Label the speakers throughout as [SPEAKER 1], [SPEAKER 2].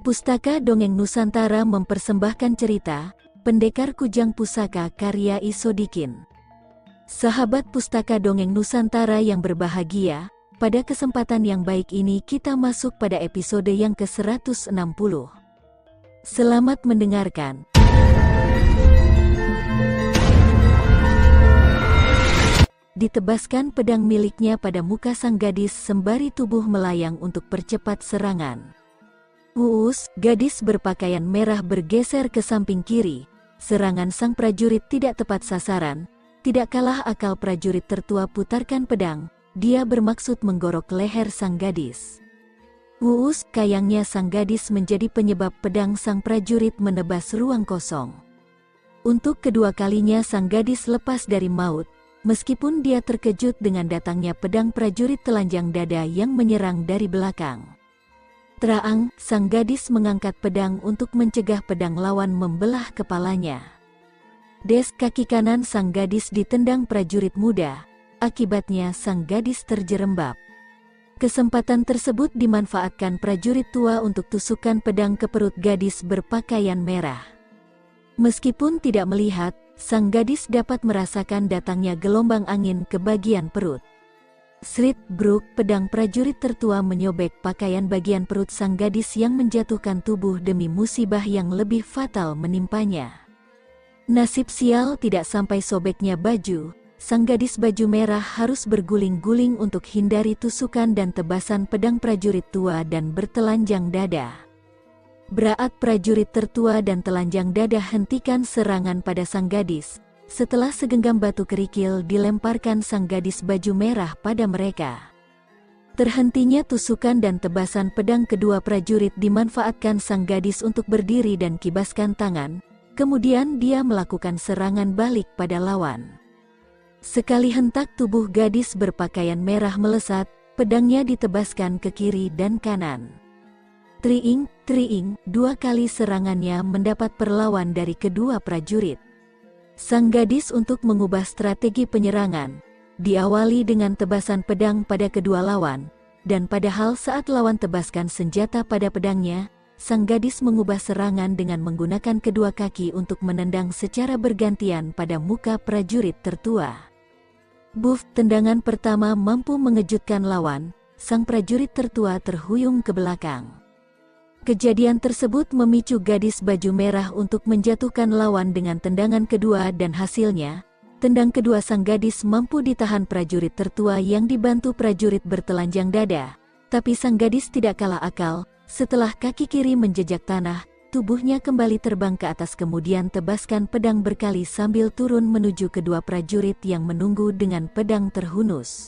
[SPEAKER 1] Pustaka Dongeng Nusantara mempersembahkan cerita Pendekar Kujang Pusaka karya I. Sodikin. Sahabat Pustaka Dongeng Nusantara yang berbahagia, pada kesempatan yang baik ini kita masuk pada episode yang ke-160. Selamat mendengarkan. Ditebaskan pedang miliknya pada muka sang gadis sembari tubuh melayang untuk percepat serangan. Uus, gadis berpakaian merah bergeser ke samping kiri. Serangan sang prajurit tidak tepat sasaran. Tidak kalah akal prajurit tertua putarkan pedang. Dia bermaksud menggorok leher sang gadis. Uus, kayangnya sang gadis menjadi penyebab pedang sang prajurit menebas ruang kosong. Untuk kedua kalinya sang gadis lepas dari maut, meskipun dia terkejut dengan datangnya pedang prajurit telanjang dada yang menyerang dari belakang. Teraang, sang gadis mengangkat pedang untuk mencegah pedang lawan membelah kepalanya. Des, kaki kanan sang gadis ditendang prajurit muda. Akibatnya sang gadis terjerembab. Kesempatan tersebut dimanfaatkan prajurit tua untuk tusukan pedang ke perut gadis berpakaian merah. Meskipun tidak melihat, sang gadis dapat merasakan datangnya gelombang angin ke bagian perut. Srit bruk, pedang prajurit tertua menyobek pakaian bagian perut sang gadis yang menjatuhkan tubuh demi musibah yang lebih fatal menimpanya. Nasib sial tidak sampai sobeknya baju, sang gadis baju merah harus berguling-guling untuk hindari tusukan dan tebasan pedang prajurit tua dan bertelanjang dada. Braat prajurit tertua dan telanjang dada hentikan serangan pada sang gadis. Setelah segenggam batu kerikil dilemparkan sang gadis baju merah pada mereka. Terhentinya tusukan dan tebasan pedang kedua prajurit dimanfaatkan sang gadis untuk berdiri dan kibaskan tangan. Kemudian dia melakukan serangan balik pada lawan. Sekali hentak tubuh gadis berpakaian merah melesat, pedangnya ditebaskan ke kiri dan kanan. Triing, triing, dua kali serangannya mendapat perlawan dari kedua prajurit. Sang gadis untuk mengubah strategi penyerangan, diawali dengan tebasan pedang pada kedua lawan, dan padahal saat lawan tebaskan senjata pada pedangnya, sang gadis mengubah serangan dengan menggunakan kedua kaki untuk menendang secara bergantian pada muka prajurit tertua. Buff, tendangan pertama mampu mengejutkan lawan, sang prajurit tertua terhuyung ke belakang. Kejadian tersebut memicu gadis baju merah untuk menjatuhkan lawan dengan tendangan kedua dan hasilnya, tendang kedua sang gadis mampu ditahan prajurit tertua yang dibantu prajurit bertelanjang dada. Tapi sang gadis tidak kalah akal, setelah kaki kiri menjejak tanah, tubuhnya kembali terbang ke atas kemudian tebaskan pedang berkali sambil turun menuju kedua prajurit yang menunggu dengan pedang terhunus.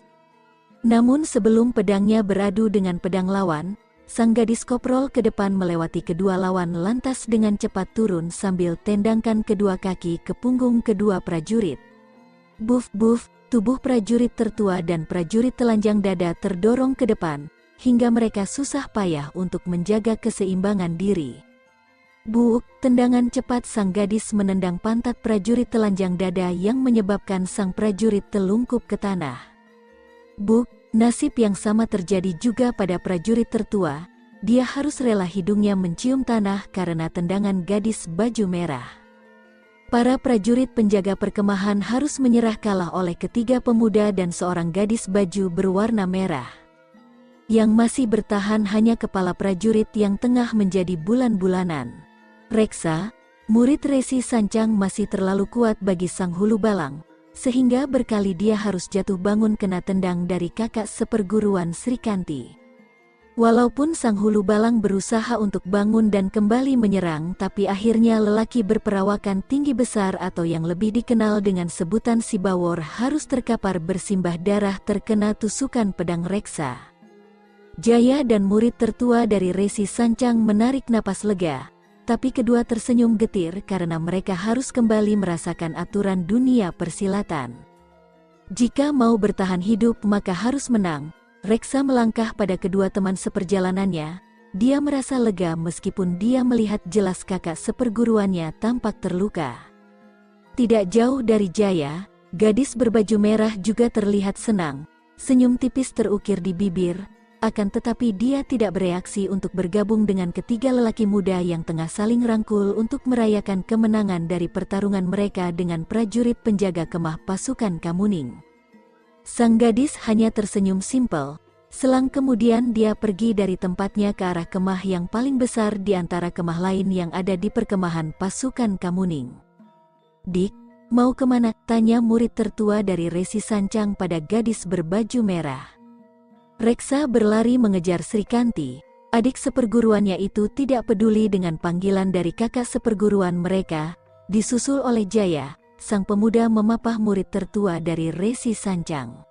[SPEAKER 1] Namun sebelum pedangnya beradu dengan pedang lawan, sang gadis koprol ke depan melewati kedua lawan lantas dengan cepat turun sambil tendangkan kedua kaki ke punggung kedua prajurit. Buff, tubuh prajurit tertua dan prajurit telanjang dada terdorong ke depan, hingga mereka susah payah untuk menjaga keseimbangan diri. Buuk, tendangan cepat sang gadis menendang pantat prajurit telanjang dada yang menyebabkan sang prajurit telungkup ke tanah. Buk, nasib yang sama terjadi juga pada prajurit tertua. Dia harus rela hidungnya mencium tanah karena tendangan gadis baju merah. Para prajurit penjaga perkemahan harus menyerah kalah oleh ketiga pemuda dan seorang gadis baju berwarna merah. Yang masih bertahan hanya kepala prajurit yang tengah menjadi bulan-bulanan. Reksa, murid Resi Sancang masih terlalu kuat bagi sang hulu balang, sehingga berkali dia harus jatuh bangun kena tendang dari kakak seperguruan Sri Kanti. Walaupun sang hulu balang berusaha untuk bangun dan kembali menyerang, tapi akhirnya lelaki berperawakan tinggi besar atau yang lebih dikenal dengan sebutan Sibawor harus terkapar bersimbah darah terkena tusukan pedang Reksa. Jaya dan murid tertua dari Resi Sancang menarik napas lega, tapi kedua tersenyum getir karena mereka harus kembali merasakan aturan dunia persilatan. Jika mau bertahan hidup maka harus menang. Reksa melangkah pada kedua teman seperjalanannya. Dia merasa lega meskipun dia melihat jelas kakak seperguruannya tampak terluka. Tidak jauh dari Jaya, gadis berbaju merah juga terlihat senang. Senyum tipis terukir di bibir. akan tetapi dia tidak bereaksi untuk bergabung dengan ketiga lelaki muda yang tengah saling rangkul untuk merayakan kemenangan dari pertarungan mereka dengan prajurit penjaga kemah pasukan Kamuning. Sang gadis hanya tersenyum simpel. Selang kemudian dia pergi dari tempatnya ke arah kemah yang paling besar di antara kemah lain yang ada di perkemahan pasukan Kamuning. "Dik, mau kemana?" tanya murid tertua dari Resi Sancang pada gadis berbaju merah. Reksa berlari mengejar Srikanti. Adik seperguruannya itu tidak peduli dengan panggilan dari kakak seperguruan mereka, disusul oleh Jaya, sang pemuda memapah murid tertua dari Resi Sancang.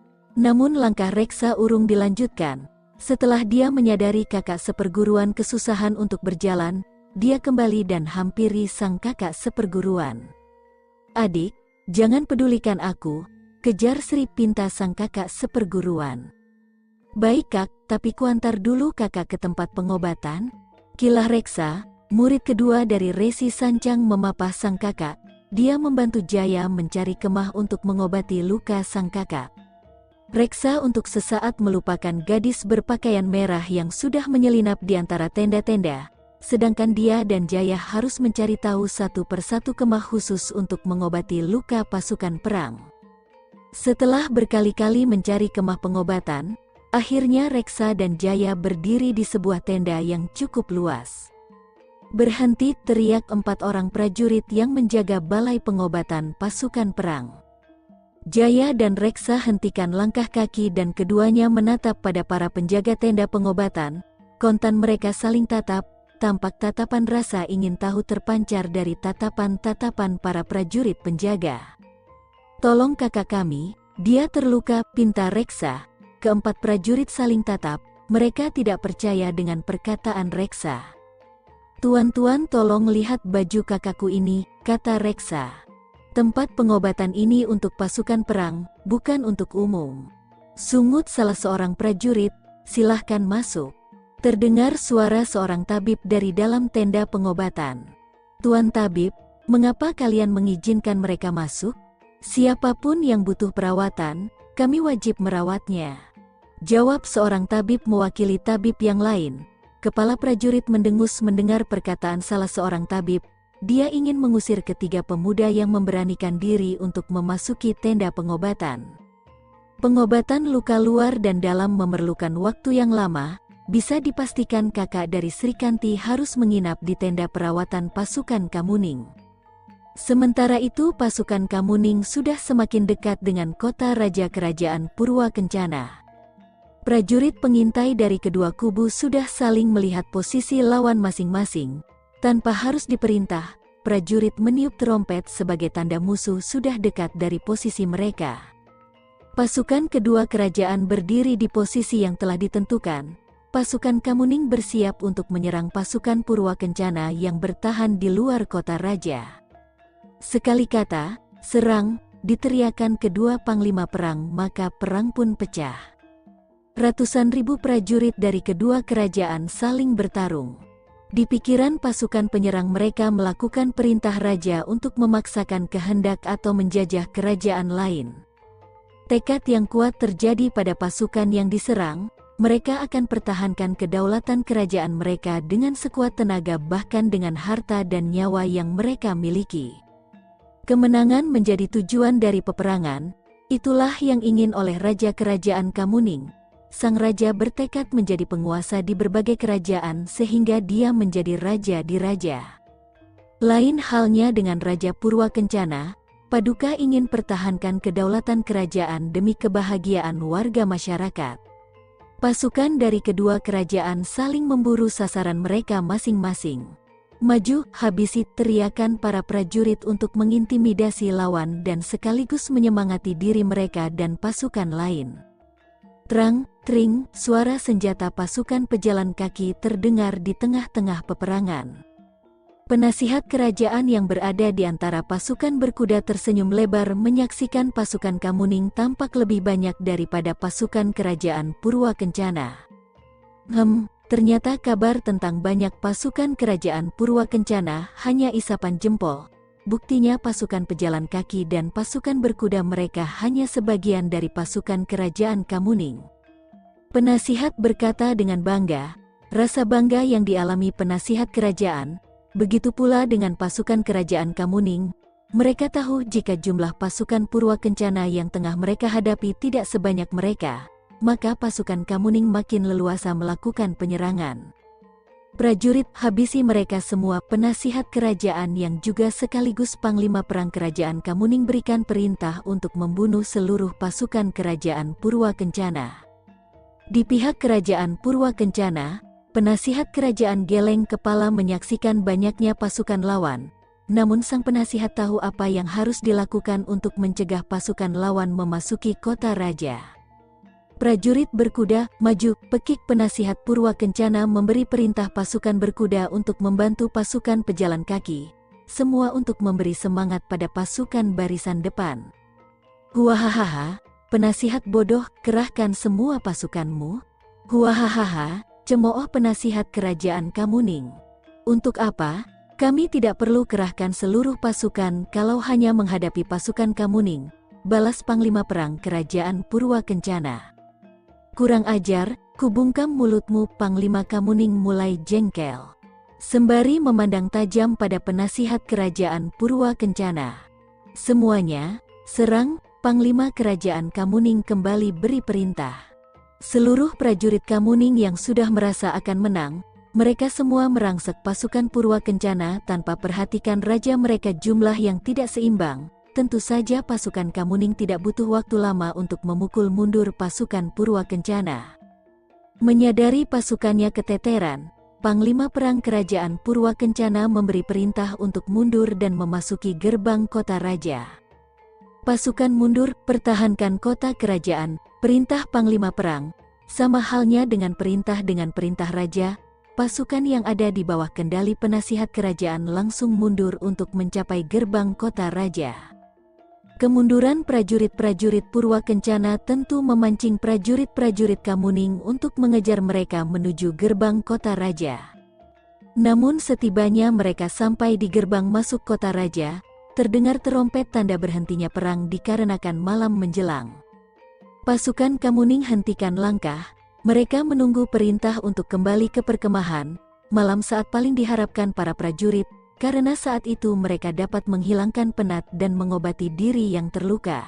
[SPEAKER 1] Namun langkah Reksa urung dilanjutkan. Setelah dia menyadari kakak seperguruan kesusahan untuk berjalan, dia kembali dan hampiri sang kakak seperguruan. "Adik, jangan pedulikan aku," kejar Sri, pinta sang kakak seperguruan. "Baik Kak, tapi kuantar dulu kakak ke tempat pengobatan," kilah Reksa, murid kedua dari Resi Sancang memapah sang kakak. Dia membantu Jaya mencari kemah untuk mengobati luka sang kakak. Reksa untuk sesaat melupakan gadis berpakaian merah yang sudah menyelinap di antara tenda-tenda, sedangkan dia dan Jaya harus mencari tahu satu persatu kemah khusus untuk mengobati luka pasukan perang. Setelah berkali-kali mencari kemah pengobatan, akhirnya Reksa dan Jaya berdiri di sebuah tenda yang cukup luas. "Berhenti!" teriak 4 orang prajurit yang menjaga balai pengobatan pasukan perang. Jaya dan Reksa hentikan langkah kaki dan keduanya menatap pada para penjaga tenda pengobatan. Kontan mereka saling tatap, tampak tatapan rasa ingin tahu terpancar dari tatapan-tatapan para prajurit penjaga. "Tolong kakak kami, dia terluka," pinta Reksa. Keempat prajurit saling tatap, mereka tidak percaya dengan perkataan Reksa. "Tuan-tuan, tolong lihat baju kakakku ini," kata Reksa. "Tempat pengobatan ini untuk pasukan perang, bukan untuk umum." Sungut salah seorang prajurit, "Silahkan masuk." Terdengar suara seorang tabib dari dalam tenda pengobatan. "Tuan tabib, mengapa kalian mengizinkan mereka masuk?" "Siapapun yang butuh perawatan, kami wajib merawatnya," jawab seorang tabib mewakili tabib yang lain. Kepala prajurit mendengus mendengar perkataan salah seorang tabib. Dia ingin mengusir ketiga pemuda yang memberanikan diri untuk memasuki tenda pengobatan. Pengobatan luka luar dan dalam memerlukan waktu yang lama. Bisa dipastikan kakak dari Srikanti harus menginap di tenda perawatan pasukan Kamuning. Sementara itu pasukan Kamuning sudah semakin dekat dengan kota raja kerajaan Purwa Kencana. Prajurit pengintai dari kedua kubu sudah saling melihat posisi lawan masing-masing. Tanpa harus diperintah, prajurit meniup trompet sebagai tanda musuh sudah dekat dari posisi mereka. Pasukan kedua kerajaan berdiri di posisi yang telah ditentukan. Pasukan Kamuning bersiap untuk menyerang pasukan Purwa Kencana yang bertahan di luar kota raja. Sekali kata, "Serang!" diteriakan kedua panglima perang, maka perang pun pecah. Ratusan ribu prajurit dari kedua kerajaan saling bertarung. Di pikiran pasukan penyerang mereka melakukan perintah raja untuk memaksakan kehendak atau menjajah kerajaan lain. Tekad yang kuat terjadi pada pasukan yang diserang. Mereka akan pertahankan kedaulatan kerajaan mereka dengan sekuat tenaga bahkan dengan harta dan nyawa yang mereka miliki. Kemenangan menjadi tujuan dari peperangan. Itulah yang ingin oleh Raja Kerajaan Kamuning. Sang raja bertekad menjadi penguasa di berbagai kerajaan sehingga dia menjadi raja di raja. Lain halnya dengan Raja Purwa Kencana, Paduka ingin pertahankan kedaulatan kerajaan demi kebahagiaan warga masyarakat. Pasukan dari kedua kerajaan saling memburu sasaran mereka masing-masing. "Maju!" habisi teriakan para prajurit untuk mengintimidasi lawan dan sekaligus menyemangati diri mereka dan pasukan lain. Terang, tring, suara senjata pasukan pejalan kaki terdengar di tengah-tengah peperangan. Penasihat kerajaan yang berada di antara pasukan berkuda tersenyum lebar menyaksikan pasukan Kamuning tampak lebih banyak daripada pasukan kerajaan Purwa Kencana. Ternyata kabar tentang banyak pasukan kerajaan Purwa Kencana hanya isapan jempol. Buktinya pasukan pejalan kaki dan pasukan berkuda mereka hanya sebagian dari pasukan kerajaan Kamuning. Penasihat berkata dengan bangga, rasa bangga yang dialami penasihat kerajaan, begitu pula dengan pasukan kerajaan Kamuning. Mereka tahu jika jumlah pasukan Purwakencana yang tengah mereka hadapi tidak sebanyak mereka, maka pasukan Kamuning makin leluasa melakukan penyerangan. Prajurit habisi mereka semua. Penasihat kerajaan yang juga sekaligus panglima perang kerajaan Kamuning berikan perintah untuk membunuh seluruh pasukan kerajaan Purwakencana. Di pihak kerajaan Purwakencana, penasihat kerajaan geleng kepala menyaksikan banyaknya pasukan lawan. Namun sang penasihat tahu apa yang harus dilakukan untuk mencegah pasukan lawan memasuki kota raja. Prajurit berkuda, maju. Pekik penasihat Purwakencana memberi perintah pasukan berkuda untuk membantu pasukan pejalan kaki. Semua untuk memberi semangat pada pasukan barisan depan. Huahaha, penasihat bodoh, kerahkan semua pasukanmu. Huahaha, cemooh penasihat kerajaan Kamuning. Untuk apa? Kami tidak perlu kerahkan seluruh pasukan kalau hanya menghadapi pasukan Kamuning, balas panglima perang kerajaan Purwakencana. Kurang ajar, kubungkam mulutmu. Panglima Kamuning mulai jengkel. Sembari memandang tajam pada penasihat kerajaan Purwakencana. Semuanya, serang. Panglima kerajaan Kamuning kembali beri perintah. Seluruh prajurit Kamuning yang sudah merasa akan menang, mereka semua merangsek pasukan Purwakencana tanpa perhatikan raja mereka jumlah yang tidak seimbang. Tentu saja pasukan Kamuning tidak butuh waktu lama untuk memukul mundur pasukan Purwakencana. Menyadari pasukannya keteteran, panglima perang kerajaan Purwakencana memberi perintah untuk mundur dan memasuki gerbang kota raja. Pasukan mundur, pertahankan kota kerajaan. Perintah panglima perang, sama halnya dengan perintah raja. Pasukan yang ada di bawah kendali penasihat kerajaan langsung mundur untuk mencapai gerbang kota raja. Kemunduran prajurit-prajurit Purwakencana tentu memancing prajurit-prajurit Kamuning untuk mengejar mereka menuju gerbang kota raja. Namun setibanya mereka sampai di gerbang masuk kota raja, terdengar terompet tanda berhentinya perang dikarenakan malam menjelang. Pasukan Kamuning hentikan langkah, mereka menunggu perintah untuk kembali ke perkemahan, malam saat paling diharapkan para prajurit, karena saat itu mereka dapat menghilangkan penat dan mengobati diri yang terluka.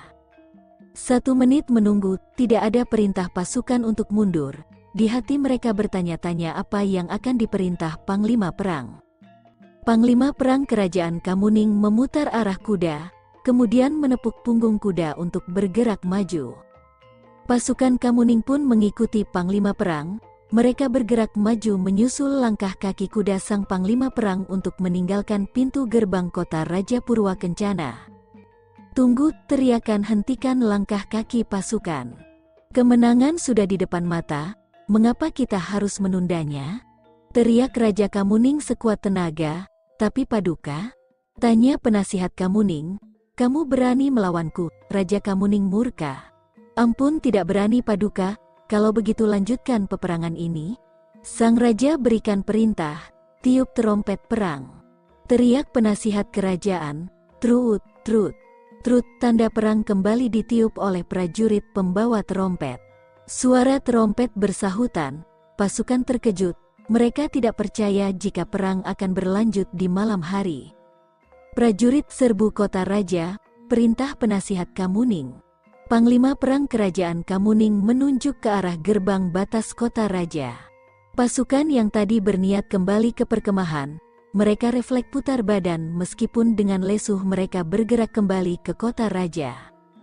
[SPEAKER 1] 1 menit menunggu, tidak ada perintah pasukan untuk mundur. Di hati mereka bertanya-tanya apa yang akan diperintah panglima perang. Panglima perang kerajaan Kamuning memutar arah kuda, kemudian menepuk punggung kuda untuk bergerak maju. Pasukan Kamuning pun mengikuti panglima perang, mereka bergerak maju menyusul langkah kaki kuda sang panglima perang untuk meninggalkan pintu gerbang kota Raja Purwakencana. Tunggu, teriakan hentikan langkah kaki pasukan. Kemenangan sudah di depan mata, mengapa kita harus menundanya? Teriak Raja Kamuning sekuat tenaga. Tapi Paduka? Tanya penasihat Kamuning. Kamu berani melawanku? Raja Kamuning murka. Ampun, tidak berani Paduka. Kalau begitu lanjutkan peperangan ini. Sang raja berikan perintah. Tiup terompet perang. Teriak penasihat kerajaan. Trut, trut. Trut, tanda perang kembali ditiup oleh prajurit pembawa terompet. Suara terompet bersahutan. Pasukan terkejut. Mereka tidak percaya jika perang akan berlanjut di malam hari. Prajurit serbu kota raja, perintah penasihat Kamuning. Panglima perang kerajaan Kamuning menunjuk ke arah gerbang batas kota raja. Pasukan yang tadi berniat kembali ke perkemahan, mereka refleks putar badan meskipun dengan lesuh mereka bergerak kembali ke kota raja.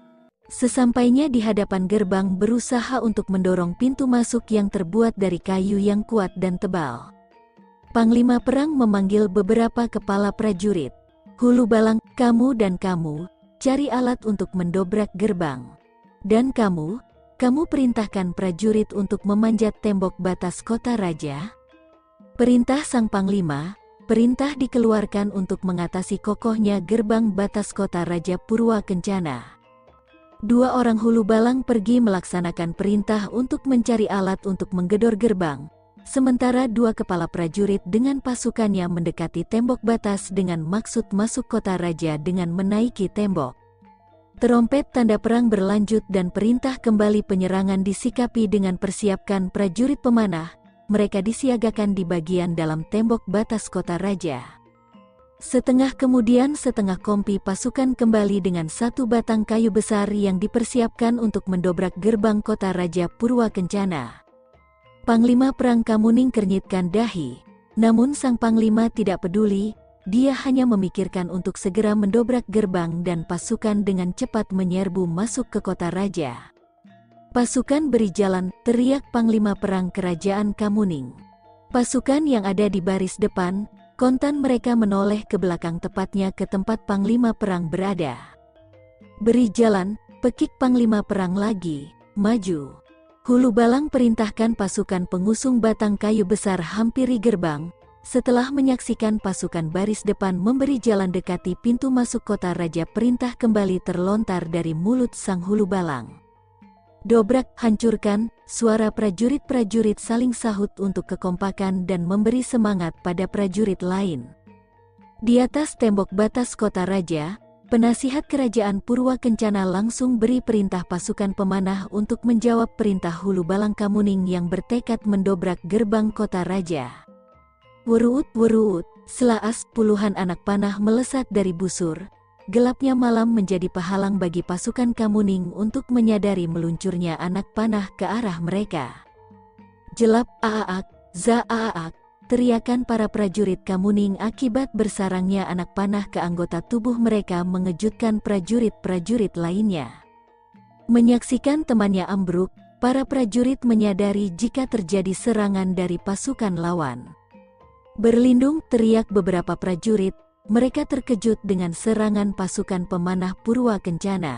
[SPEAKER 1] Sesampainya di hadapan gerbang berusaha untuk mendorong pintu masuk yang terbuat dari kayu yang kuat dan tebal. Panglima perang memanggil beberapa kepala prajurit. Hulu Balang, kamu dan kamu, cari alat untuk mendobrak gerbang. Dan kamu perintahkan prajurit untuk memanjat tembok batas kota raja. Perintah sang panglima, perintah dikeluarkan untuk mengatasi kokohnya gerbang batas kota Raja Purwakencana. 2 orang hulu balang pergi melaksanakan perintah untuk mencari alat untuk menggedor gerbang, sementara 2 kepala prajurit dengan pasukannya mendekati tembok batas dengan maksud masuk kota raja dengan menaiki tembok. Terompet tanda perang berlanjut dan perintah kembali penyerangan disikapi dengan persiapkan prajurit pemanah. Mereka disiagakan di bagian dalam tembok batas kota raja. Setengah kemudian setengah kompi pasukan kembali dengan satu batang kayu besar yang dipersiapkan untuk mendobrak gerbang kota Raja Purwa Kencana. Panglima Perang Kamuning kernyitkan dahi, namun sang panglima tidak peduli. Dia hanya memikirkan untuk segera mendobrak gerbang dan pasukan dengan cepat menyerbu masuk ke kota raja. "Pasukan beri jalan," teriak Panglima Perang Kerajaan Kamuning. Pasukan yang ada di baris depan, kontan mereka menoleh ke belakang tepatnya ke tempat Panglima Perang berada. "Beri jalan," pekik Panglima Perang lagi, "maju." Hulu Balang perintahkan pasukan pengusung batang kayu besar hampiri gerbang. Setelah menyaksikan pasukan baris depan memberi jalan dekati pintu masuk kota raja, perintah kembali terlontar dari mulut sang Hulu Balang. "Dobrak, hancurkan!" Suara prajurit-prajurit saling sahut untuk kekompakan dan memberi semangat pada prajurit lain. Di atas tembok batas kota raja, penasihat kerajaan Purwa Kencana langsung beri perintah pasukan pemanah untuk menjawab perintah Hulu Balang Kamuning yang bertekad mendobrak gerbang kota raja. Wuruut, wuruut, selaas puluhan anak panah melesat dari busur. Gelapnya malam menjadi penghalang bagi pasukan Kamuning untuk menyadari meluncurnya anak panah ke arah mereka. "Jelap, aaak, za aaak," teriakan para prajurit Kamuning akibat bersarangnya anak panah ke anggota tubuh mereka mengejutkan prajurit-prajurit lainnya. Menyaksikan temannya ambruk, para prajurit menyadari jika terjadi serangan dari pasukan lawan. "Berlindung!" teriak beberapa prajurit. Mereka terkejut dengan serangan pasukan pemanah Purwa Kencana.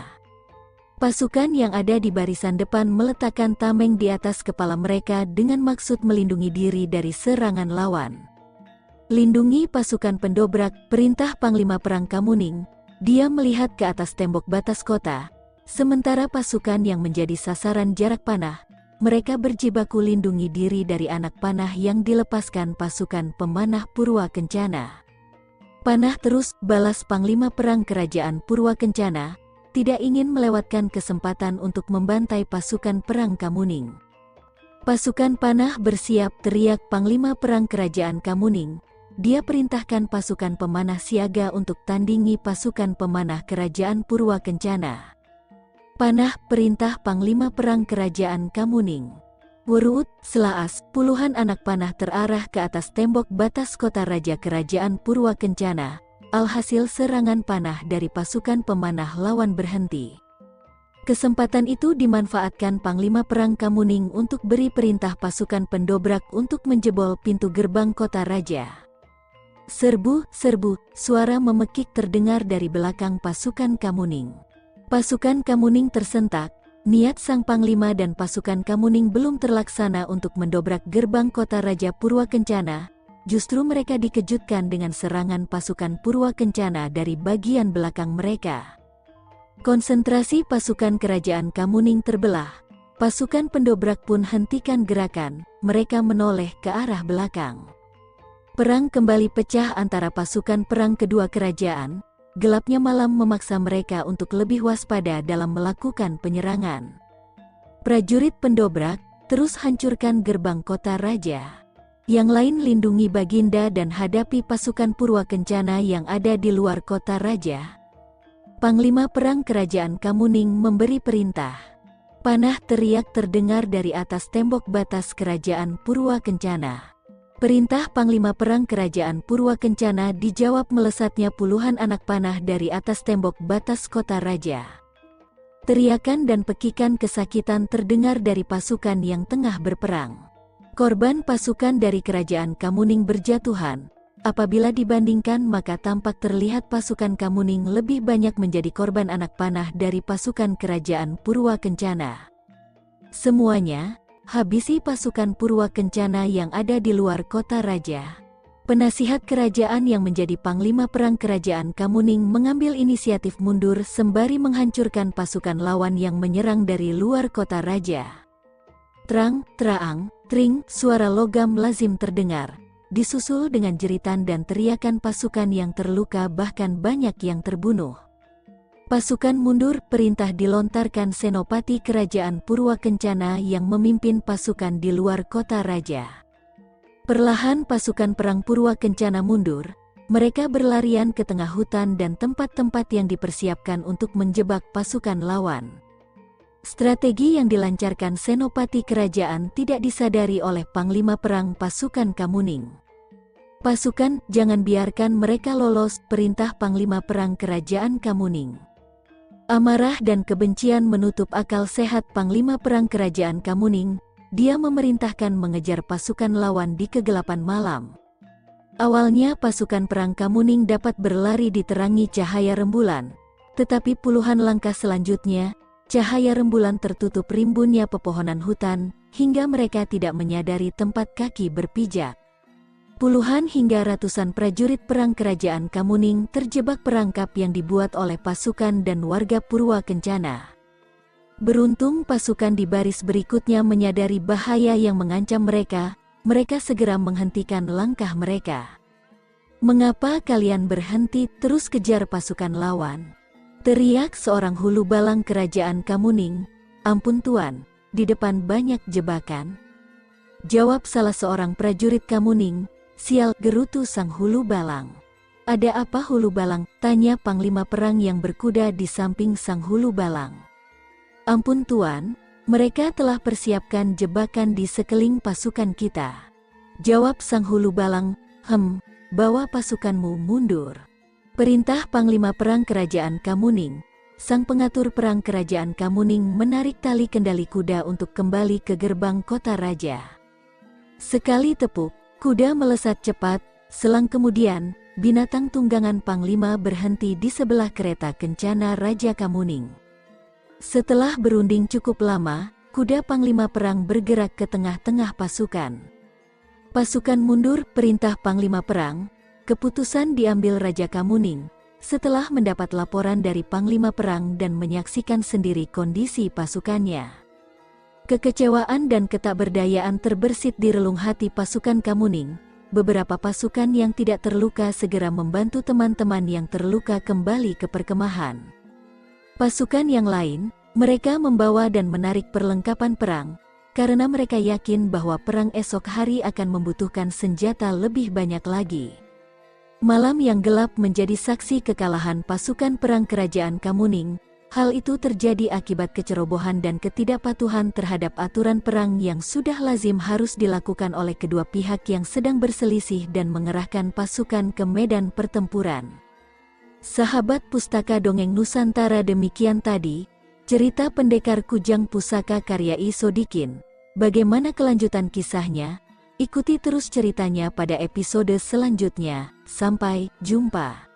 [SPEAKER 1] Pasukan yang ada di barisan depan meletakkan tameng di atas kepala mereka dengan maksud melindungi diri dari serangan lawan. "Lindungi pasukan pendobrak," perintah Panglima Perang Kamuning. Dia melihat ke atas tembok batas kota. Sementara pasukan yang menjadi sasaran jarak panah, mereka berjibaku lindungi diri dari anak panah yang dilepaskan pasukan pemanah Purwa Kencana. "Panah terus!" balas Panglima Perang Kerajaan Purwa Kencana, tidak ingin melewatkan kesempatan untuk membantai pasukan perang Kamuning. "Pasukan panah bersiap!" teriak Panglima Perang Kerajaan Kamuning. Dia perintahkan pasukan pemanah siaga untuk tandingi pasukan pemanah Kerajaan Purwa Kencana. "Panah!" perintah Panglima Perang Kerajaan Kamuning. Wuruut, selaas puluhan anak panah terarah ke atas tembok batas kota raja Kerajaan Purwa Kencana. Alhasil serangan panah dari pasukan pemanah lawan berhenti. Kesempatan itu dimanfaatkan Panglima Perang Kamuning untuk beri perintah pasukan pendobrak untuk menjebol pintu gerbang kota raja. "Serbu, serbu!" suara memekik terdengar dari belakang pasukan Kamuning. Pasukan Kamuning tersentak. Niat sang panglima dan pasukan Kamuning belum terlaksana untuk mendobrak gerbang kota Raja Purwa Kencana. Justru mereka dikejutkan dengan serangan pasukan Purwa Kencana dari bagian belakang mereka. Konsentrasi pasukan kerajaan Kamuning terbelah. Pasukan pendobrak pun hentikan gerakan. Mereka menoleh ke arah belakang. Perang kembali pecah antara pasukan perang kedua kerajaan. Gelapnya malam memaksa mereka untuk lebih waspada dalam melakukan penyerangan. Prajurit pendobrak terus hancurkan gerbang kota raja. Yang lain lindungi Baginda dan hadapi pasukan Purwa Kencana yang ada di luar kota raja. Panglima Perang Kerajaan Kamuning memberi perintah. "Panah!" teriak terdengar dari atas tembok batas Kerajaan Purwa Kencana. Perintah Panglima Perang Kerajaan Purwa Kencana dijawab melesatnya puluhan anak panah dari atas tembok batas kota raja. Teriakan dan pekikan kesakitan terdengar dari pasukan yang tengah berperang. Korban pasukan dari Kerajaan Kamuning berjatuhan. Apabila dibandingkan maka tampak terlihat pasukan Kamuning lebih banyak menjadi korban anak panah dari pasukan Kerajaan Purwa Kencana. Semuanya habisi pasukan Purwa Kencana yang ada di luar kota raja. Penasihat kerajaan yang menjadi Panglima Perang Kerajaan Kamuning mengambil inisiatif mundur sembari menghancurkan pasukan lawan yang menyerang dari luar kota raja. Terang, teraang, tring, suara logam lazim terdengar, disusul dengan jeritan dan teriakan pasukan yang terluka bahkan banyak yang terbunuh. Pasukan mundur, perintah dilontarkan Senopati Kerajaan Purwakencana yang memimpin pasukan di luar kota raja. Perlahan pasukan perang Purwakencana mundur, mereka berlarian ke tengah hutan dan tempat-tempat yang dipersiapkan untuk menjebak pasukan lawan. Strategi yang dilancarkan Senopati Kerajaan tidak disadari oleh Panglima Perang pasukan Kamuning. "Pasukan, jangan biarkan mereka lolos," perintah Panglima Perang Kerajaan Kamuning. Amarah dan kebencian menutup akal sehat Panglima Perang Kerajaan Kamuning. Dia memerintahkan mengejar pasukan lawan di kegelapan malam. Awalnya pasukan perang Kamuning dapat berlari diterangi cahaya rembulan, tetapi puluhan langkah selanjutnya, cahaya rembulan tertutup rimbunnya pepohonan hutan, hingga mereka tidak menyadari tempat kaki berpijak. Puluhan hingga ratusan prajurit perang Kerajaan Kamuning terjebak perangkap yang dibuat oleh pasukan dan warga Purwakencana. Beruntung pasukan di baris berikutnya menyadari bahaya yang mengancam mereka, mereka segera menghentikan langkah mereka. "Mengapa kalian berhenti terus kejar pasukan lawan?" teriak seorang hulu balang Kerajaan Kamuning. "Ampun Tuan, di depan banyak jebakan," jawab salah seorang prajurit Kamuning. "Sial," gerutu sang hulu balang. "Ada apa hulu balang?" tanya Panglima Perang yang berkuda di samping sang hulu balang. "Ampun Tuan, mereka telah persiapkan jebakan di sekeliling pasukan kita," jawab sang hulu balang. Bawa pasukanmu mundur," perintah Panglima Perang Kerajaan Kamuning. Sang pengatur perang Kerajaan Kamuning menarik tali kendali kuda untuk kembali ke gerbang kota raja. Sekali tepuk, kuda melesat cepat. Selang kemudian, binatang tunggangan Panglima berhenti di sebelah kereta kencana Raja Kamuning. Setelah berunding cukup lama, kuda Panglima Perang bergerak ke tengah-tengah pasukan. "Pasukan mundur," perintah Panglima Perang. Keputusan diambil Raja Kamuning setelah mendapat laporan dari Panglima Perang dan menyaksikan sendiri kondisi pasukannya. Kekecewaan dan ketakberdayaan terbersit di relung hati pasukan Kamuning. Beberapa pasukan yang tidak terluka segera membantu teman-teman yang terluka kembali ke perkemahan. Pasukan yang lain, mereka membawa dan menarik perlengkapan perang, karena mereka yakin bahwa perang esok hari akan membutuhkan senjata lebih banyak lagi. Malam yang gelap menjadi saksi kekalahan pasukan perang Kerajaan Kamuning. Hal itu terjadi akibat kecerobohan dan ketidakpatuhan terhadap aturan perang yang sudah lazim harus dilakukan oleh kedua pihak yang sedang berselisih dan mengerahkan pasukan ke medan pertempuran. Sahabat Pustaka Dongeng Nusantara, demikian tadi cerita Pendekar Kujang Pusaka karya I. Sodikin. Bagaimana kelanjutan kisahnya? Ikuti terus ceritanya pada episode selanjutnya. Sampai jumpa.